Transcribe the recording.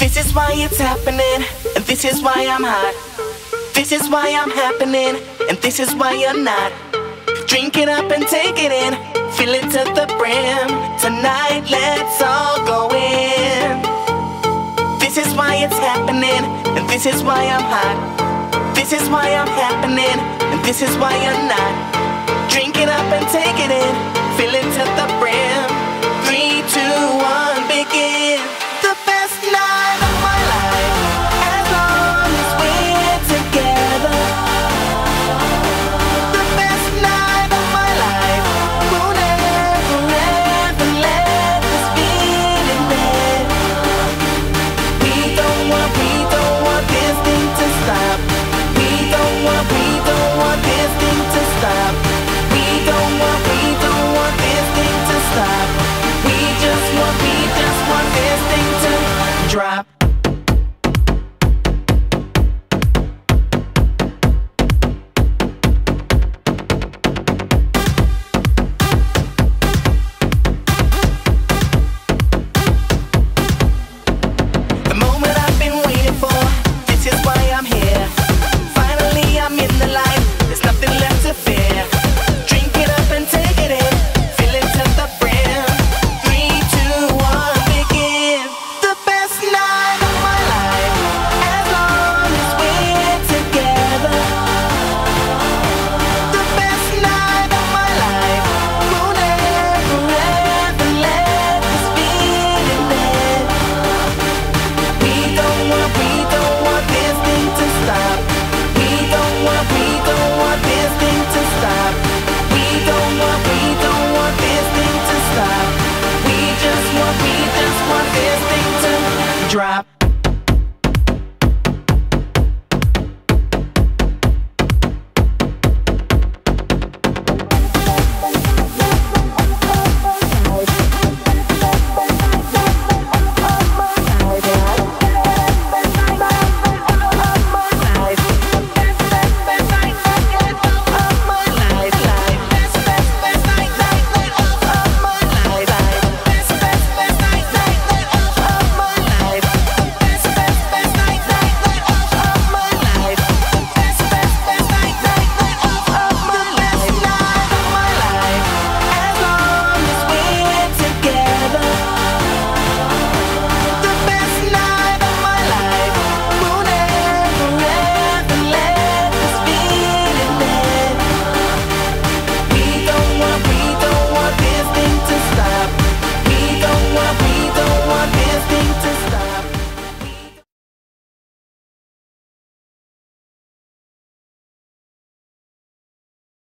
This is why it's happening, and this is why I'm hot. This is why I'm happening, and this is why you're not. Drink it up and take it in, fill it to the brim. Tonight, let's all go in. This is why it's happening, and this is why I'm hot. This is why I'm happening, and this is why you're not. Drink it up and take it in, fill it to the brim. 3, 2, 1, begin. The best night of my life, as long as we're together. The best night of my life, won't ever, ever let this feeling end. We don't want this thing to stop. We don't want this thing to stop. We don't want this thing to stop. We just want this thing to drop. The moment I've been waiting for, this is why I'm here. Finally I'm in the light, there's nothing left to fear. Drink it up and take it in, fill it to the brim. 3, 2, 1, begin. The best night of my life, as long as we're together. The best night of my life, won't ever, ever let this feeling end. We don't want this thing to stop. We don't want this thing to stop. We don't want this thing to stop. We just want this thing to drop.